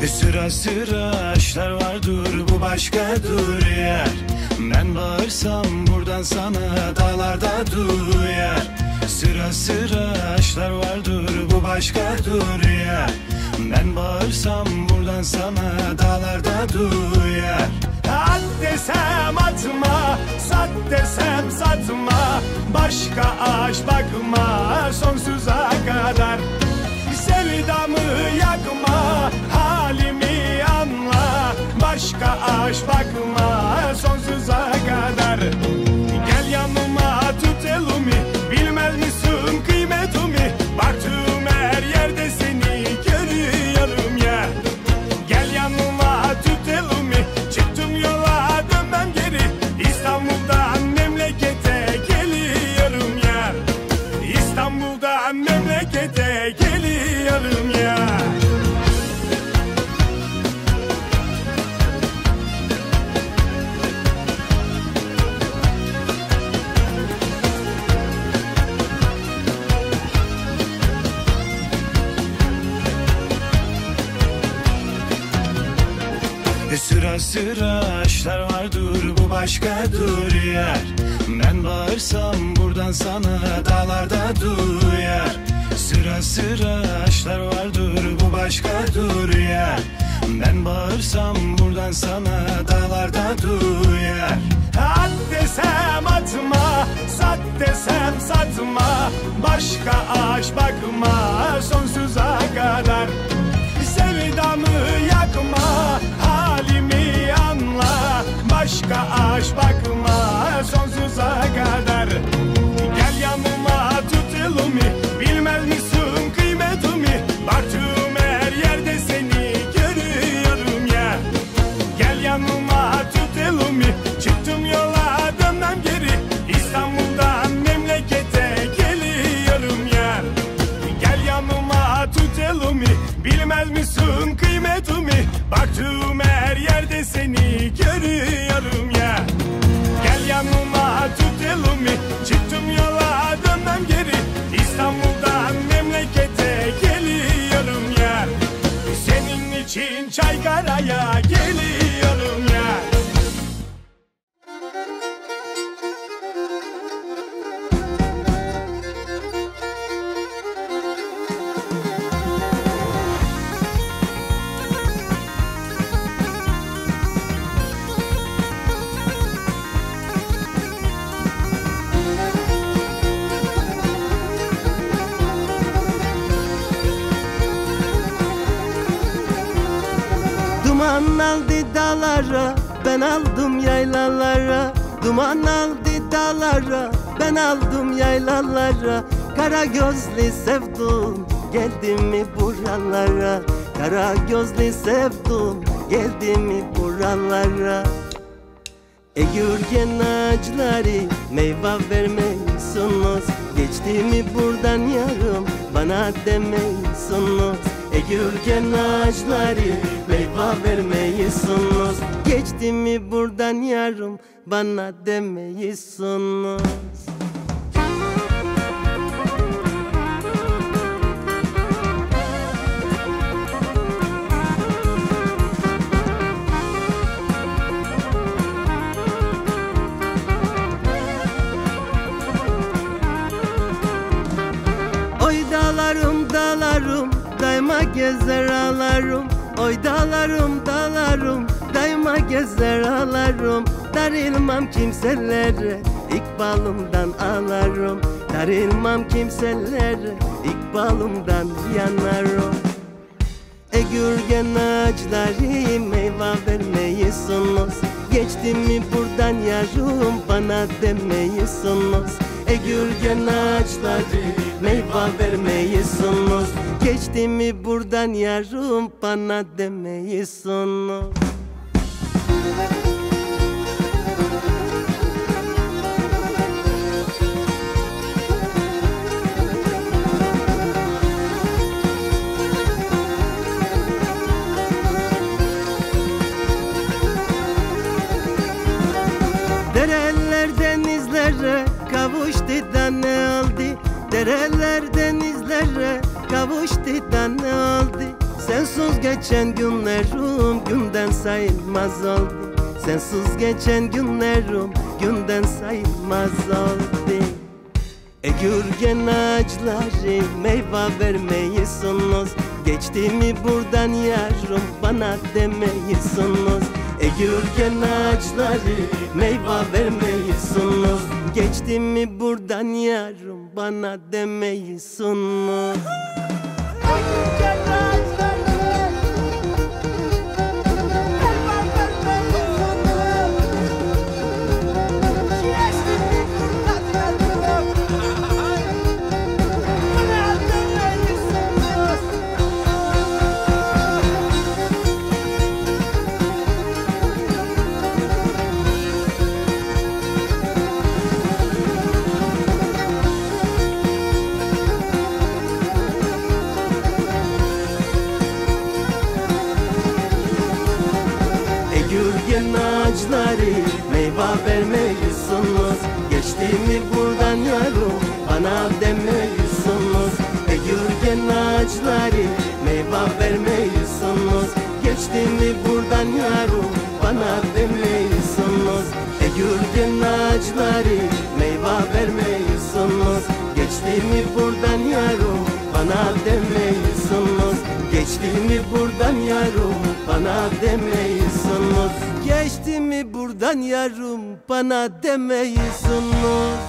Sıra sıra aşklar var, dur bu başkadır yer. Ben bağırsam buradan sana dağlarda duyar. Sıra sıra aşklar var, dur bu başkadır yer. Ben bağırsam buradan sana dağlarda duyar. At desem atma, sat desem satma, başka aşk bakma sonsuza kadar. Sevdamı yakma, halimi anla, başka aşk bakma sonsuza kadar. Gel yanıma tut elimi, bilmez misin kıymetimi? Baktığım her yerde seni görüyorum ya. Gel yanıma tut elimi, çıktım yola dönmem geri. İstanbul'dan memlekete geliyorum ya. İstanbul'dan memlekete geliyorum ya. Sıra sıra aşklar var, dur bu başkadır yer. Ben bağırsam buradan sana dağlarda duyar. Sıra sıra aşklar var, dur bu başkadır yer. Ben bağırsam buradan sana dağlarda duyar. At desem atma, sat desem satma, başka aşk bakma sonsuza kadar. Sevdamı yakma, halimi anla, başka aşk bakma sonsuza kadar. Gel yanıma tut elimi, bilmez misin kıymetimi? Baktığım her yerde seni görüyorum ya. Gel yanıma tut elimi, çıktım yola dönmem geri. İstanbul'dan memlekete geliyorum ya. Gel yanıma tut elimi, bilmez misin kıymetimi? Baktığım her yerde seni görüyorum ya. Gel yanıma tut elimi, çıktım yola dönmem geri. İstanbul'dan memlekete geliyorum ya. Senin için Çaykara'ya geliyorum ya. Duman aldı dağlara, ben aldım yaylalara. Duman aldı dağlara, ben aldım yaylalara. Kara gözlü sevdum, geldi mi buralara? Kara gözlü sevdum, geldi mi buralara? Gürgen ağaçları meyve vermiyorsunuz. Geçti mi buradan yarım, bana demiyorsunuz. Gürgen ağaçları meyve vermiyorsunuz. Geçti mi buradan yarım, bana demiyorsunuz. Oy dağlarım dağlarım, daima gezer ağlarım. Oy dağlarım dağlarım, daima gezer ağlarım. Darılmam kimselere, ikbalımdan ağlarım. Darılmam kimselere, ikbalımdan yanarım. Gürgen ağaçları meyve vermiyorsunuz. Geçti mi buradan yarım, bana demiyorsunuz. Gürgen ağaçları meyve vermiyorsunuz. Geçti mi buradan yarım, bana demiyorsunuz. Dereler denizlere kavuştu da ne oldu? Dereler denizlere kavuştu da ne oldu? Sensiz geçen günlerim günden sayılmaz oldu. Sensiz geçen günlerim günden sayılmaz oldu. Gürgen ağaçları meyve vermeyisunuz. Geçti mi buradan yarım bana demeyisunuz. Gürgen ağaçları meyve vermeyisunuz. Geçti mi buradan yarım bana demeyisunuz. Gürgen ağaçları meyve vermeyisunuz. Geçti mi buradan yarım bana demeyisunuz. Gürgen ağaçları meyve vermeyisunuz. Geçti mi buradan yarım bana demeyisunuz. Gürgen ağaçları meyve vermeyisunuz. Geçti mi buradan yarım bana demeyisunuz. Geçti mi buradan yarım bana demeyisunuz. Geçti mi buradan yarım bana demeyisunuz.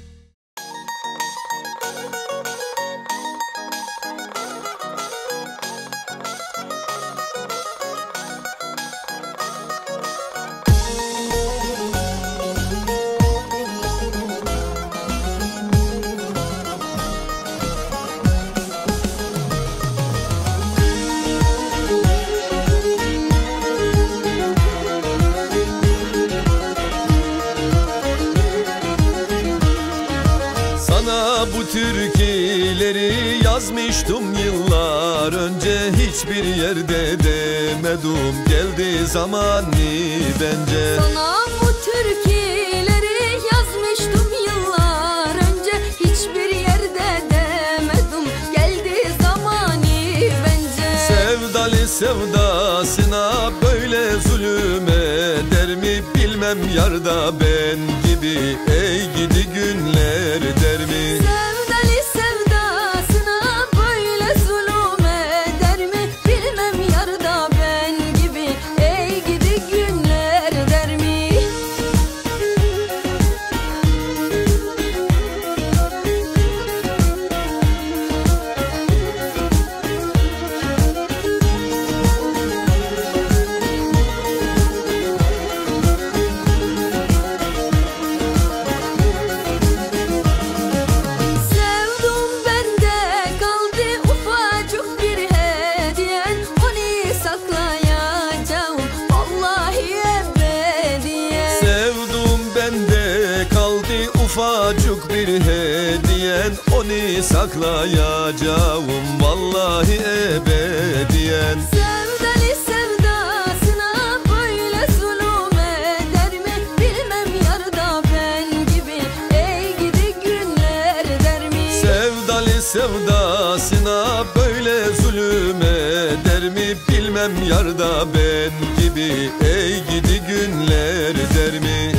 Bu türküleri yazmıştım yıllar önce. Hiçbir yerde demedim, geldi zamanı bence. Sana bu türküleri yazmıştım yıllar önce. Hiçbir yerde demedim, geldi zamanı bence. Sevdalı sevdasına böyle zulüm eder mi? Bilmem yarda ben gibi ey gidi günler der mi? Sevdalı sevdasına böyle zulüm eder mi? Bilmem yarda ben gibi ey gidi günler der mi? Ufacık bir hediyen, onu saklayacağım vallahi ebediyen. Sevdalı sevdasına böyle zulüm eder mi? Bilmem yarda ben gibi ey gidi günler der mi? Sevdalı sevdasına böyle zulüm eder mi? Bilmem yarda ben gibi ey gidi günler der mi?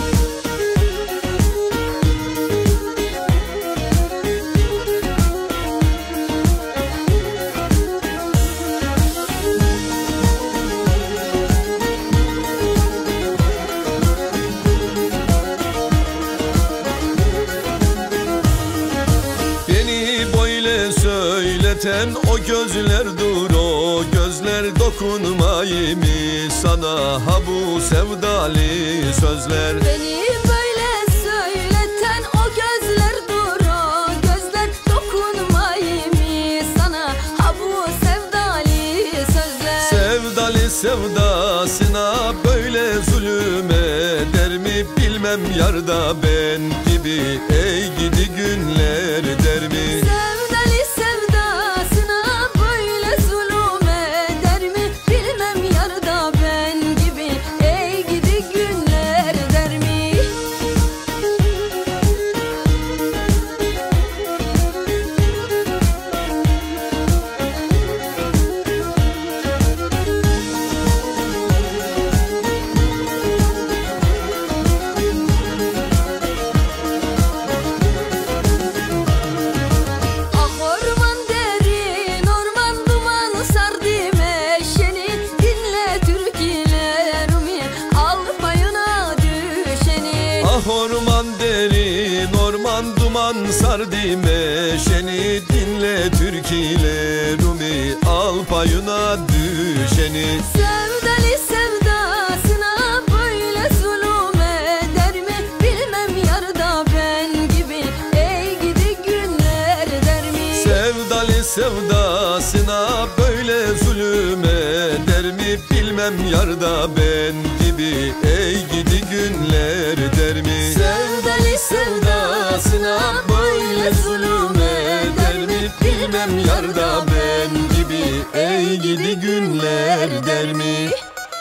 Söyleten o gözlerdir, o gözler dokunmayı mı sana ha bu sevdalı sözler? Beni böyle söyleten o gözlerdir, o gözler dokunmayı mı sana ha bu sevdalı sözler? Sevdalı sevdasına böyle zulüm eder mi? Bilmem yarda ben gibi ey gidi günler der mi? Sevdalı sevdasına böyle zulüm eder mi? Bilmem yarda ben gibi ey gidi günler der mi? sardı meşeni. Dinle türkülerimi, al payına düşeni. Sevdali sevdasına böyle zulüm eder mi? Bilmem yarda ben gibi ey gidi günler der mi? Sevdali sevdasına böyle zulüm eder mi? Bilmem yarda ben gibi ey gidi günler der mi? Sevdali sevdasına böyle zulüm eder mi? Bilmem yarda ben gibi ey gidi günler der mi?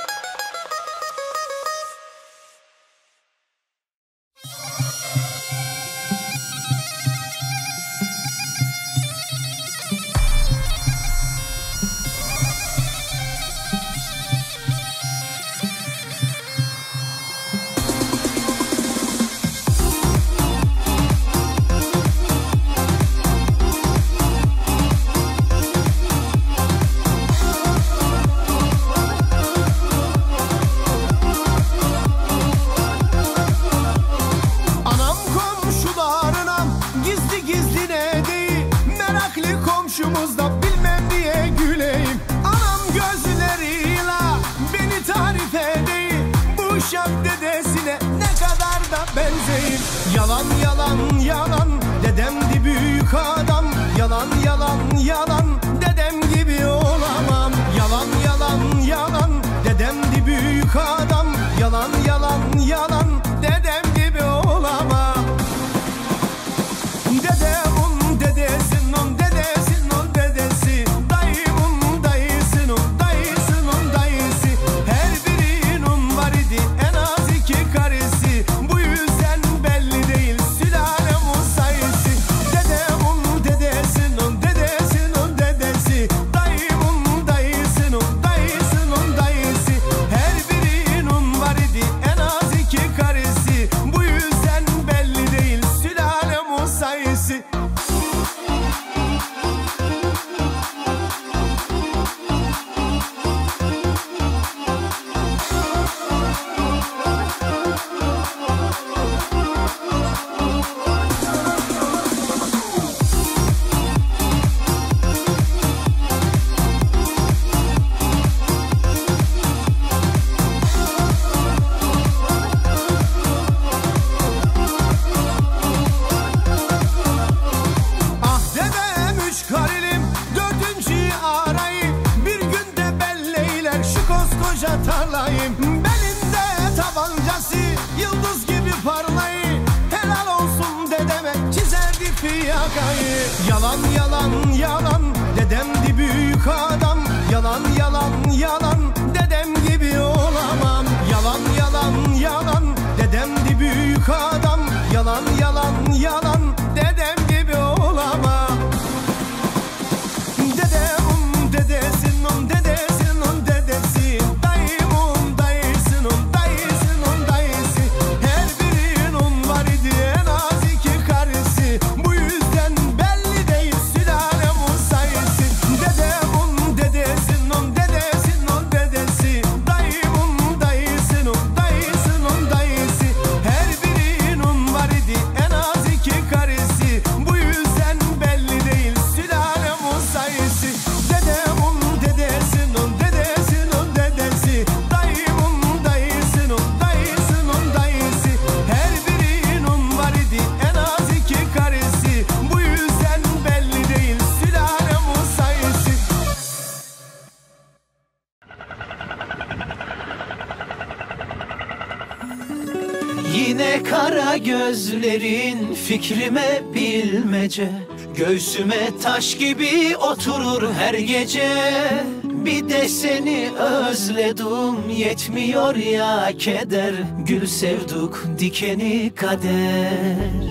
Anam komşularına gizli gizli ne deyim, meraklı komşumuzda bilmem diye güleyim. Anam gözleriyle beni tarif edeyim, bu uşak dedesine ne kadar da benzeyim. Yalan yalan yalan, dedemdi büyük adam. Yalan yalan yalan, dedem gibi olamam. Yalan yalan yalan, dedemdi büyük adam. Yalan yalan yalan, dedem gibi olamam. Dedemun dedesinin dedesinin dedesi, dayımın dayısının dayısının dayısı. Her birinin var idi en az 2 karısı. Bu yüzden belli değil sülalemun sayısı. Dedemun dedesinin dedesinin dedesi, dayımın dayısının dayısının dayısı. Her birinin var idi en az 2 karısı. Bu yüzden belli değil sülalemun sayısı. Ah dedem 3 karilim 4. arayı, bir günde belleyler şu koskoca tarlayı. Belinde tabancası yıldız gibi parlayı, helal olsun dedeme çizerdi fiyakayı. Yalan yalan yalan, dedemdi büyük adam. Yalan yalan yalan, dedem gibi olamam. Yalan yalan yalan, dedemdi büyük adam. Yalan yalan yalan, dedem gibi olamam. Dedemun dedesinin dedesinin dedesi, dayımın dayısının dayısının dayısı. Her birinin var idi en az 2 karısı. Bu yüzden belli değil sülalemun sayısı. Dedemun dedesinin dedesinin dedesi, dayımın dayısının dayısının dayısı. Her birinin var idi en az 2 karısı. Bu yüzden belli değil sülalemun sayısı. Dedemun dedesinin dedesinin dedesi, dayımın dayısının dayısının dayısı. Her birinin var idi en az 2 karısı. Bu yüzden belli değil sülalemun sayısı. Yine kara gözlerin fikrime bilmece, göğsüme taş gibi oturur her gece. Bir de seni özledim yetmiyor ya keder, gül sevduk dikeni kader.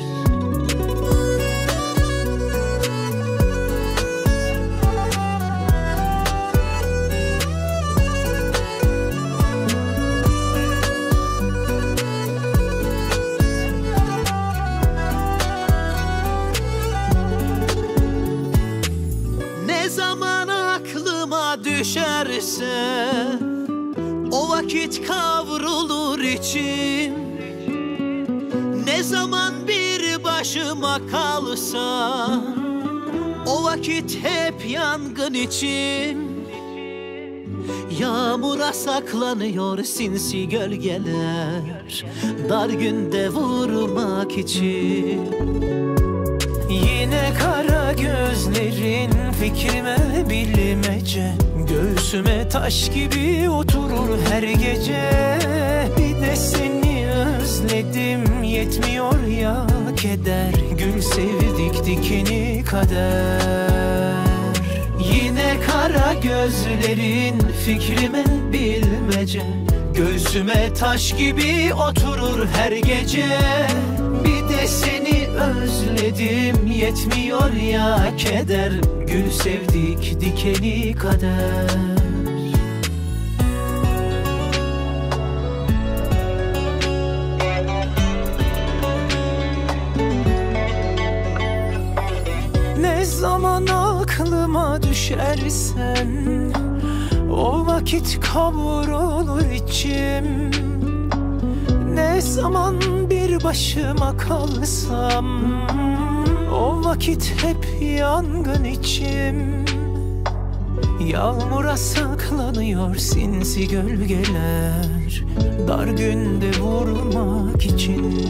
düşerse o vakit kavrulur için. Ne zaman bir baş başıma kalsa, o vakit hep yangın için. Yağmura saklanıyor sinsi gölgeler, dar günde vurmak için. Yine kara gözlerin fikrime bilmece, göğsüme taş gibi oturur her gece. Bir de seni özledim, yetmiyor ya keder, gül sevdik dikeni kader. Yine kara gözlerin fikrime bilmece, göğsüme taş gibi oturur her gece. Bir de seni özledim, yetmiyor ya keder, gül sevdik dikeni kader. Ne zaman aklıma düşersen, o vakit kavrulur içim. Ne zaman bir başıma kalsam, o vakit hep yangın içim. Yağmura saklanıyor sinsi gölgeler, dar günde vurmak için.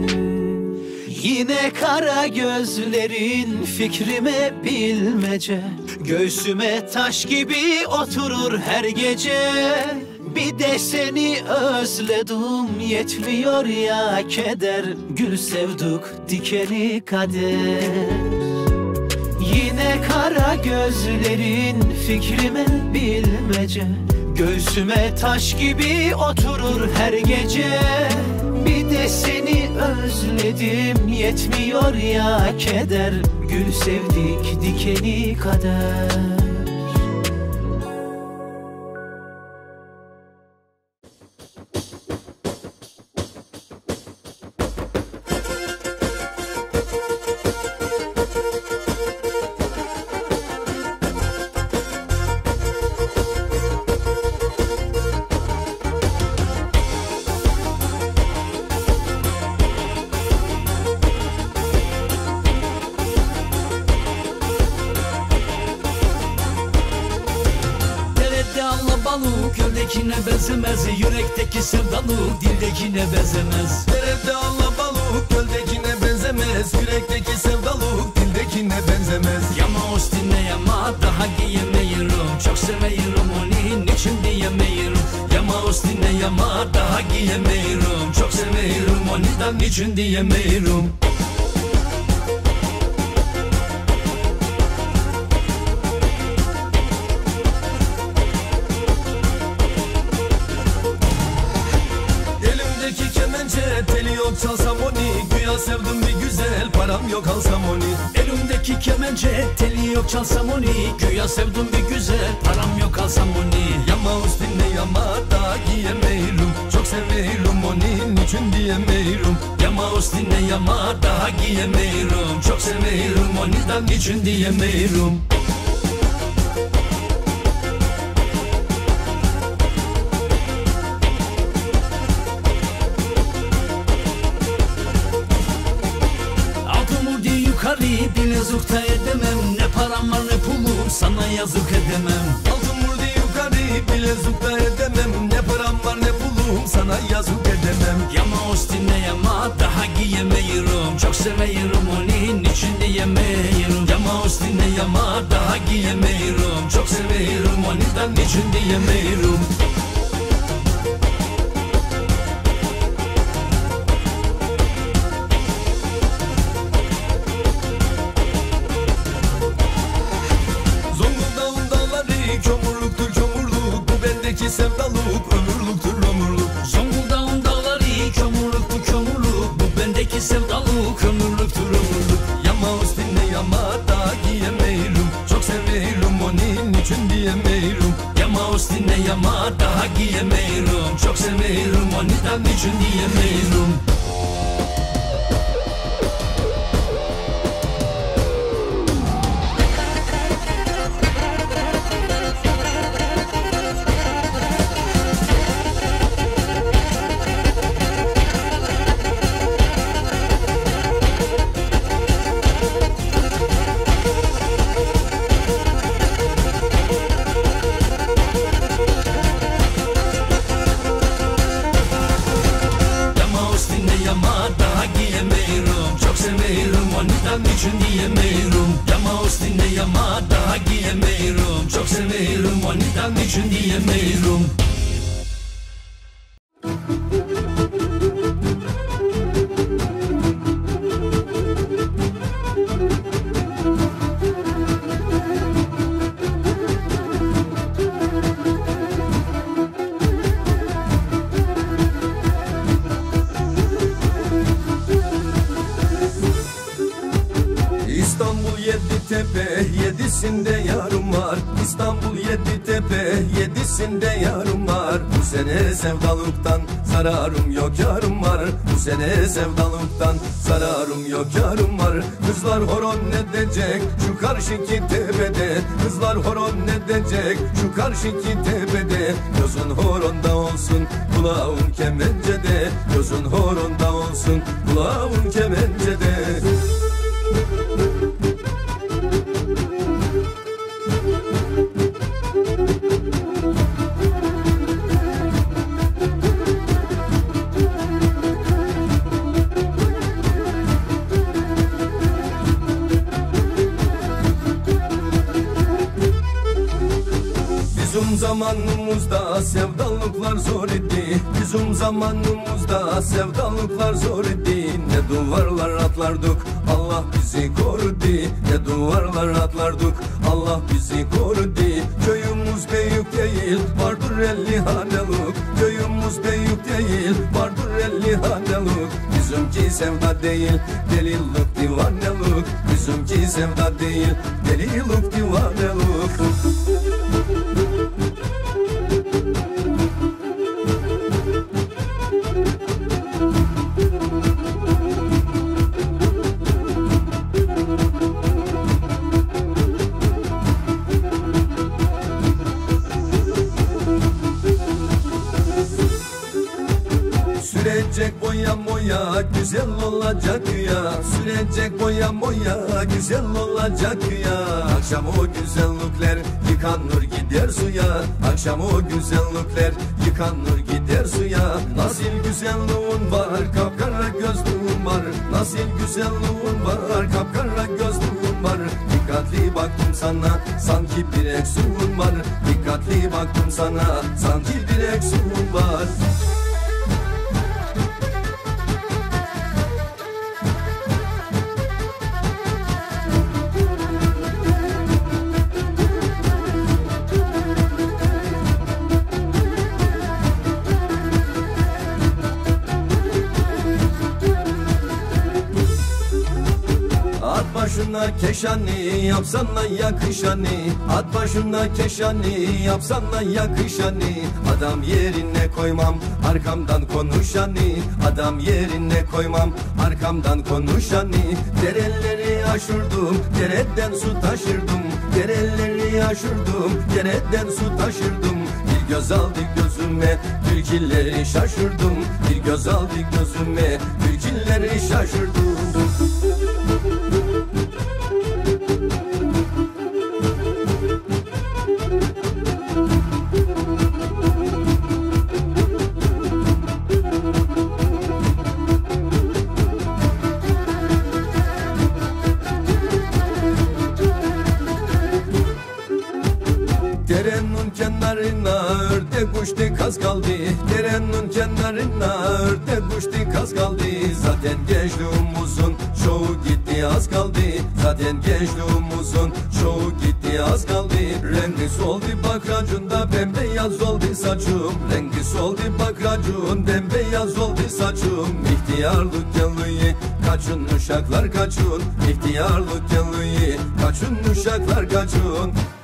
Yine kara gözlerin fikrime bilmece, göğsüme taş gibi oturur her gece. Bir de seni özledim, yetmiyor ya keder, gül sevduk dikeni kader. Yine kara gözlerin fikrime bilmece, göğsüme taş gibi oturur her gece. Bir de seni özledim, yetmiyor ya keder, gül sevdik dikeni kader. Göldekine benzemez, yürekteki sevdalık dildekine benzemez. Derede alla balık, göldekine benzemez, yürekteki sevdalık dildekine benzemez. Yama üstüne yama, daha giyemeyirim, çok seveyirim onu, niçin diyemeyirim. Yama üstüne yama, daha giyemeyirim, çok seveyirim onu da niçin diyemeyirim. Teli yok çalsam onu, güya sevdim bir güzel, param yok alsam onu. Elimdeki kemençe, teli yok çalsam onu, güya sevdim bir güzel, param yok alsam onu. Yama üstünde yama, daha giyemeyirim, çok severim onu, niçin diyemeyirim. Yama üstüne yama, daha giyemeyirim, çok severim onu da niçin diyemeyirim. Bilezukta edemem, ne param var ne pulum, sana yazık edemem. Altın vurdu yukarı, bilezukta edemem, ne param var ne pulum, sana yazık edemem. Yama üstüne yama, daha giyemeyirim, çok seveyirim onu, niçin diyemeyirim. Yama üstüne yama, daha giyemeyirim, çok seveyirim onu da niçin diyemeyirim. Kömürlüktür kömürlük, bu bendeki sevdalık, ömürlüktür ömürlük. Zonguldak'ın dağları kömürlüktür kömürlük, bu bendeki sevdalık, ömürlüktür ömürlük. Yama üstüne yama, daha giyemeyirim, çok severim onu, niçin diyemeyirim. Yama üstüne yama, daha giyemeyirim, çok severim onu da niçin diyemeyirim. ama daha giyemiyorum. Çok seviyorum onu da niçin diyemiyorum. İstanbul Yeditepe, yedisinde yarım var. İstanbul Yeditepe, yedisinde yarım var. Bu sene sevdalıktan zararım yok, yarım var. Bu sene sevdalıktan zararım yok, yarım var. Kızlar horon ne diyecek şu karşıki tepede? Kızlar horon ne diyecek şu karşıki tepede? Gözün horonda olsun, kulağın kemencede. Gözün horonda olsun, kulağın kemencede. Bizim zamanımızda sevdalıklar zor idi. Bizim zamanımızda sevdalıklar zor idi. Ne duvarlar atlardık, Allah bizi korudu. Ne duvarlar atlardık, Allah bizi korudu. Köyümüz büyük değil, vardır 50 hanelik. Köyümüz büyük değil, vardır 50 hanelik. Bizimki sevda değil, delilik divanelik. Bizimki sevda değil, delilik divanelik. Sürecek boya moya güzel olacak ya. Sürecek boya moya güzel olacak ya. Akşam o güzellikler yıkanır gider suya. Akşam o güzellikler yıkanır gider suya. Nasıl güzelliğin var, kapkara gözlüğün var. Nasıl güzelliğin var, kapkara gözlüğün var. Dikkatli baktım sana, sanki bir eksuğun var. Dikkatli baktım sana, sanki bir eksuğun var. Başına keşani yapsana yakışani. At başına keşani yapsana yakışani. Adam yerine koymam arkamdan konuşani. Adam yerine koymam arkamdan konuşani. Dereleri aşırdım, dereden su taşırdım. Dereleri aşırdım, dereden su taşırdım. Bir göz aldı gözüme, türküleri şaşırdım. Bir göz aldı gözüme, türküleri şaşırdım. Derenin kenarına ördek uçtu kaz kaldı. Derenin kenarına ördek uçtu kaz kaldı. Zaten gençliğimizin çoğu gitti az kaldı. Zaten gençliğimizin çoğu gitti az kaldı. Rengi soldu bakracında bembeyaz oldu saçım. Rengi soldu bakracın bembeyaz oldu saçım. İhtiyarlık geliyor kaçın uşaklar kaçın. İhtiyarlık geliyor kaçın uşaklar kaçın.